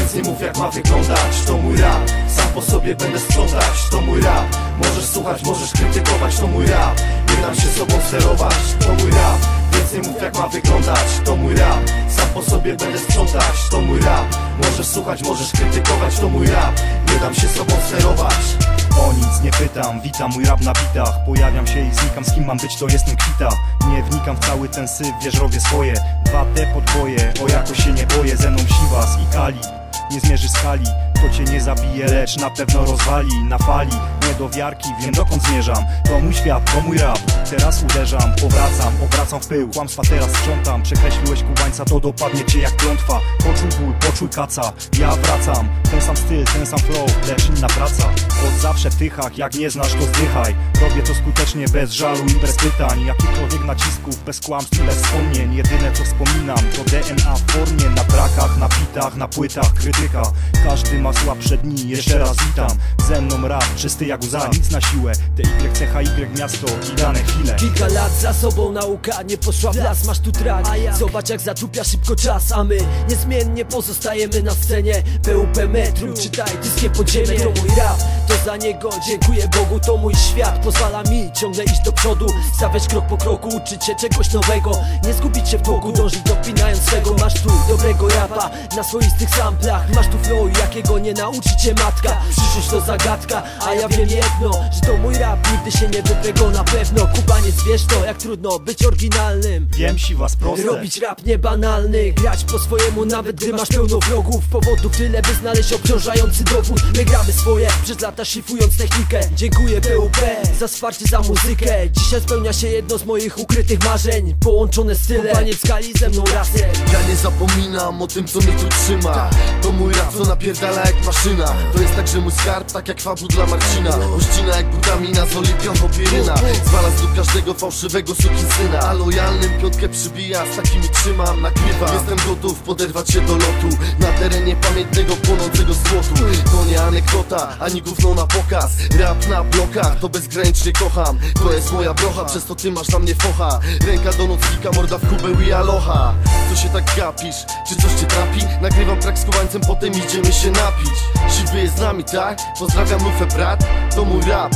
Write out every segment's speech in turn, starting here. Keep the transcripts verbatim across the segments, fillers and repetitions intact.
Więc nie mów jak ma wyglądać, to mój rap. Sam po sobie będę sprzątać, to mój rap. Możesz słuchać, możesz krytykować, to mój rap. Nie dam się sobą sterować, to mój rap. Więc nie mów jak ma wyglądać, to mój rap. Sam po sobie będę sprzątać, to mój rap. Możesz słuchać, możesz krytykować, to mój rap. Nie dam się sobą sterować. O nic nie pytam, witam mój rap na bitach. Pojawiam się i znikam, z kim mam być, to jestem kwita. Nie wnikam w cały ten syf, wiesz, robię swoje. Dwa te podboje, o jakoś się nie boję. Ze mną Siwas i Kali, nie zmierzy skali. To cię nie zabije, lecz na pewno rozwali. Na fali niedowiarki, wiem dokąd zmierzam. To mój świat, to mój rap. Teraz uderzam, powracam, obracam w pył. Kłamstwa teraz sprzątam, przekreśliłeś kubańca, to dopadnie cię jak klątwa. Poczuj ból, poczuj kaca, ja wracam. Ten sam styl, ten sam flow, lecz inna praca. Od zawsze w tychach, jak nie znasz, to zdychaj. Robię to skutecznie, bez żalu i bez pytań. Jakichkolwiek nacisków, bez kłamstw i bez wspomnień. Jedyne co wspominam, to D N A w formie. Na trakach, na bitach, na płytach, krytyka. Każdy ma słabsze dni, jeszcze raz witam. Ze mną rap, czysty jak łza, nic na siłę. T Y C H Y miasto i dane chwile. Kilka lat za sobą nauka nie poszła w las, masz tu track. Zobacz jak zatrupia szybko czas, a my niezmiennie pozostajemy na scenie. P U P metru, czytaj dyskie podziemie. To mój rap, to za niego dziękuję Bogu. To mój świat, pozwala mi ciągle iść do przodu. Stawiać krok po kroku, uczyć się czegoś nowego. Nie zgubić się w tłoku, dążyć dopinając swego. Masz tu dobrego rapa na swoistych samplach. Masz tu flow, jakiego nie nauczy cię matka. Przyszłość to zagadka, a ja wiem jedno, że to mój rap nigdy się nie wypre go na pewno. Kubaniec, wiesz to, jak trudno być oryginalnym. Wiem, Siwas, proste. Robić rap niebanalny, grać po swojemu nawet gdy masz pełno wrogów. Powodów tyle, by znaleźć obciążający dowód. My gramy swoje, przez lata szlifując technikę. Dziękuję P U P za wsparcie, za muzykę. Dzisiaj spełnia się jedno z moich ukrytych marzeń. Połączone style, Kubaniec Kali ze mną razem. Ja nie zapominam o tym, co mnie tu trzyma. To mój rap, co napierdala jak maszyna. To jest także mój skarb, tak jak fabu dla Marcina. Ościna jak butamina z oliwką popieryna. Zwala z każdego fałszywego sukinsyna. A lojalnym piątkę przybija, z takimi trzymam, nakrywam. Jestem gotów poderwać się do lotu na terenie pamiętnego, płonącego złotu. To nie anegdota, ani gówno na pokaz. Rap na blokach, to bezgranicznie kocham. To jest moja brocha, przez to ty masz na mnie focha. Ręka do nocnika, morda w kubeł i aloha. Co się tak gapisz? Czy coś cię trapi? Nagrywam track z Kubańcem, potem idziemy się napić. Siwy jest z nami, tak? Pozdrawiam Lufę, brat. To mój rap.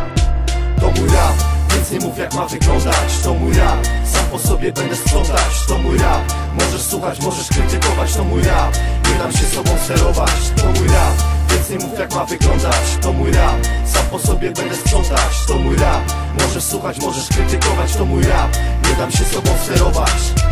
To mój rap, więc nie mów jak ma wyglądać, to mój rap. Sam po sobie będę sprzątać, to mój rap. Możesz słuchać, możesz krytykować, to mój rap. Nie dam się sobą sterować, to mój rap. Więc nie mów jak ma wyglądać, to mój rap. Sam po sobie będę sprzątać, to mój rap. Możesz słuchać, możesz krytykować, to mój rap. Nie dam się sobą sterować.